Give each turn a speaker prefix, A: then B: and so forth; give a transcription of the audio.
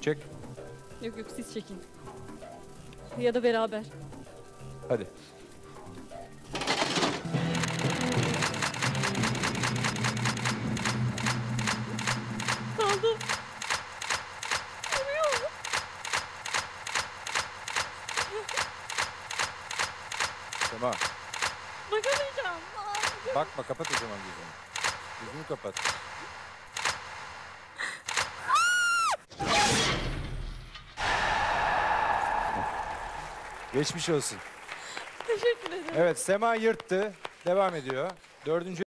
A: Çek.
B: Yok yok, siz çekin. Ya da beraber.
A: Hadi.
B: Kaldı.
A: Sema.
B: Bakamayacağım.
A: Bakma, kapat o zaman gözünü. Gözünü kapat. Geçmiş olsun.
B: Teşekkür ederim.
A: Evet, Sema yırttı. Devam ediyor. Dördüncü